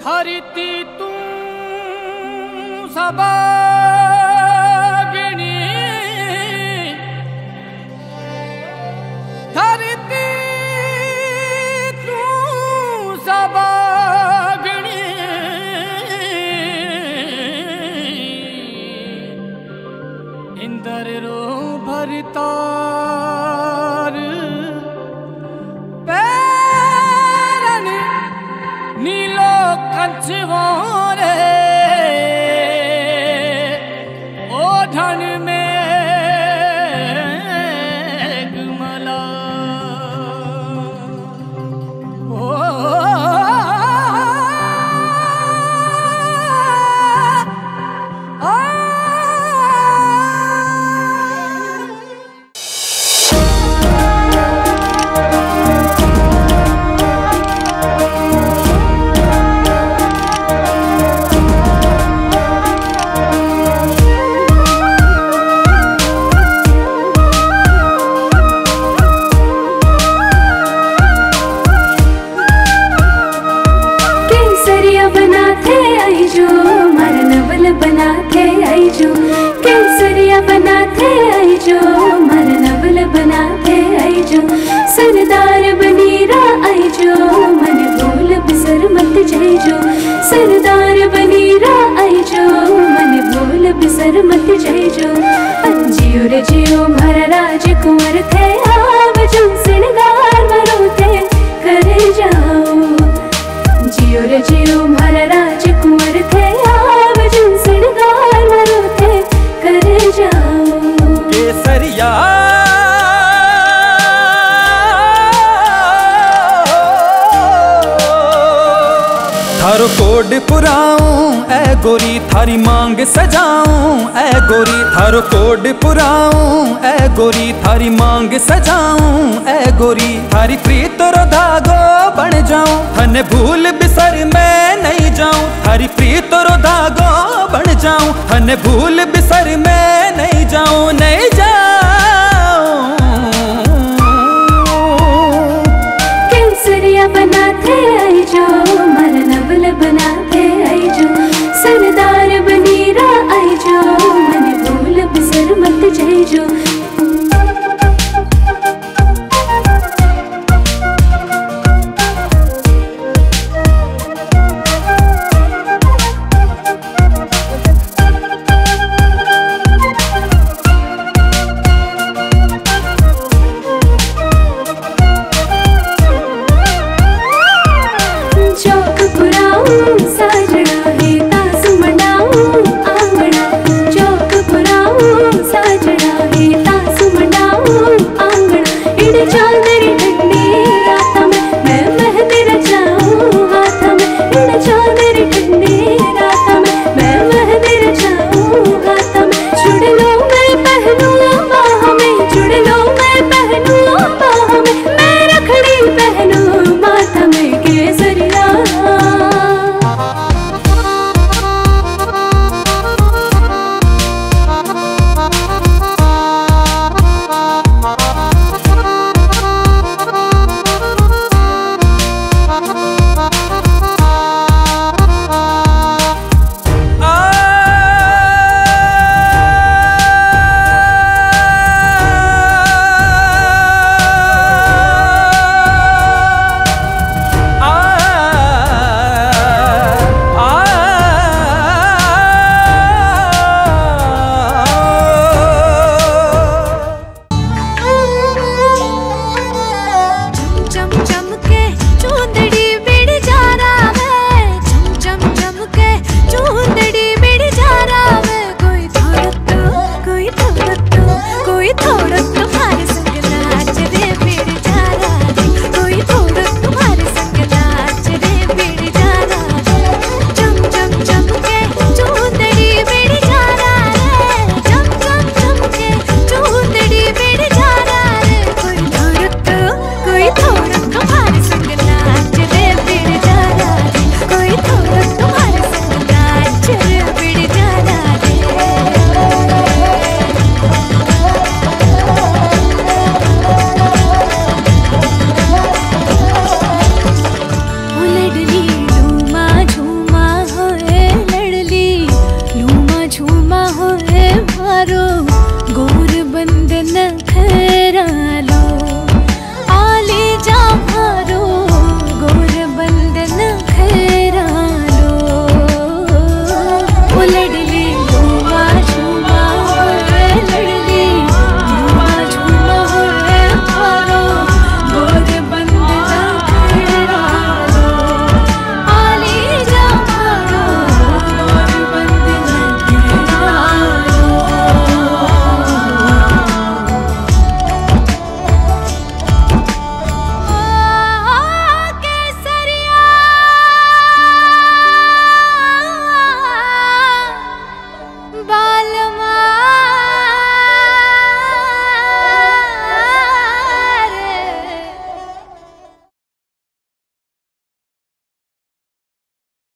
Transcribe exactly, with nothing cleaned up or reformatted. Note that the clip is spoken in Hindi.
धरती तू सबागिनी, धरती तू सबागिनी, इंदर रो भरतार पैरन नीलो कंचवारे ओढ़न में गुमला ओ आ, केसरिया बना थे आई जो मर नवल बना थे आई जो सरदार बनीरा आई जो मन भूल बिसर मत जाई जो सरदार बनीरा आई जो मन भूल बिसर मत जाई जो जियो रे जियो मारा राज कुंवर थे आव जो सिंगार मरो थे करे जाओ जियो रे जियो मारा राज कुंवर थे आव जो सिंगार मरो थे करे जाओ केसरिया थारो कोड पुराऊं ऐ गोरी थारी मांग सजाऊं ऐ गोरी थारो कोड पुराऊं ऐ गोरी थारी मांग सजाऊं ऐ गोरी थारी प्रीत रो धागो बन जाऊं थने भूल बिसर मैं नहीं जाऊं थारी प्रीत रो धागो बन जाऊं थने भूल बिसर मैं नहीं जाऊं नहीं